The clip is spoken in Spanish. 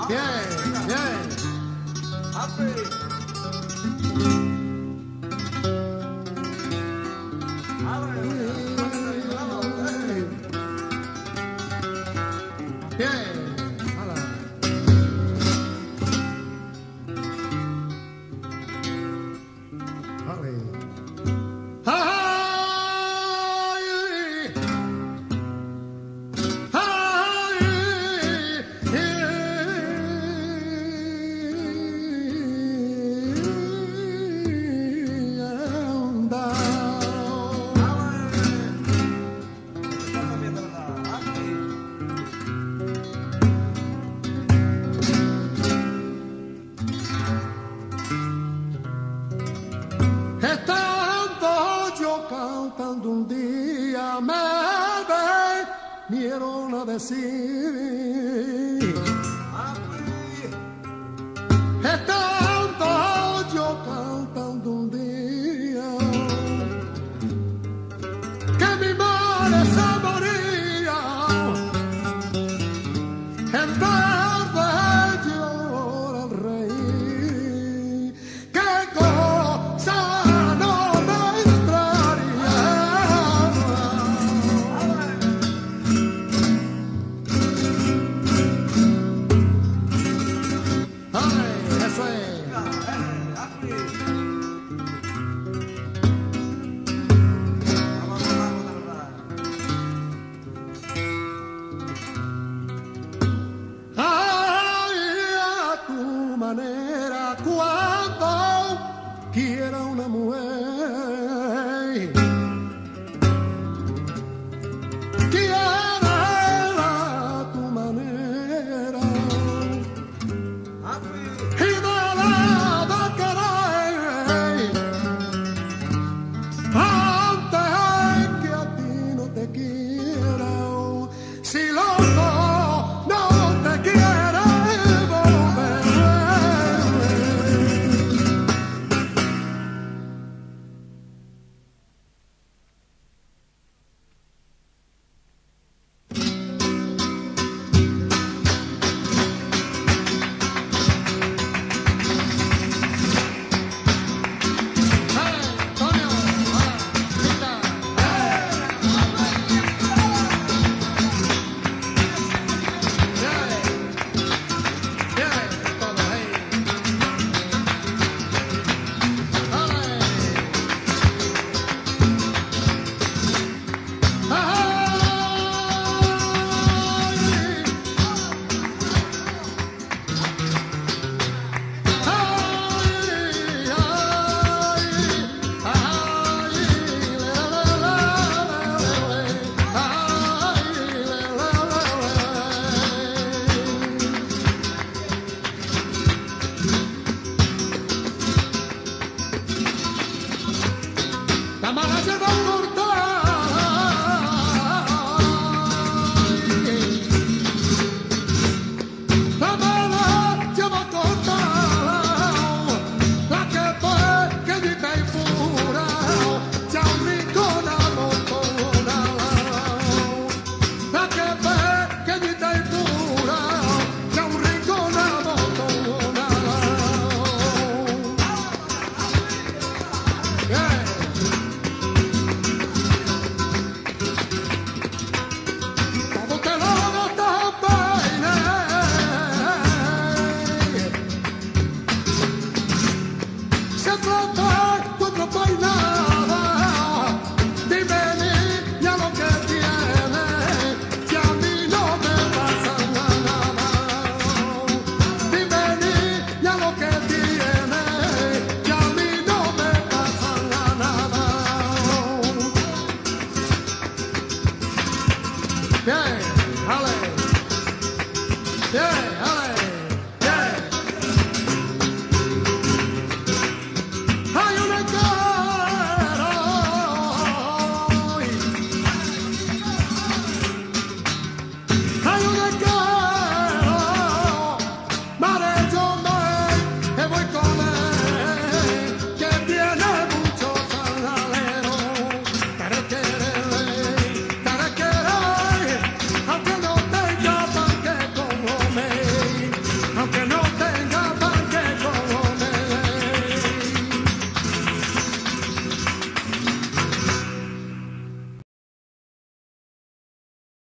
Bien, bien. Bien. Estando yo cantando un día me vinieron a decir. Estando yo cantando un día que mi madre se moría en vez de llorar reír. ¡Qué cosa! Cuando quiera una mujer, quiera a tu manera y de la de querer antes que a ti no te quiera. Si loco no te quiere volver. La mala lleva Bien, ale. Bien, ale.